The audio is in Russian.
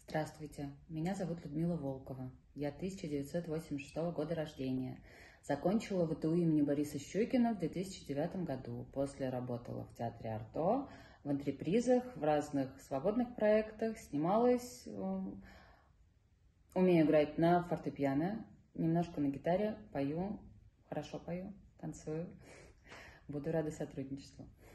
Здравствуйте, меня зовут Людмила Волкова. Я 1986 года рождения. Закончила ВТУ имени Бориса Щукина в 2009 году. После работала в театре Арто, в антрепризах, в разных свободных проектах, снималась. Умею играть на фортепиано, немножко на гитаре, пою, хорошо пою, танцую. Буду рада сотрудничеству.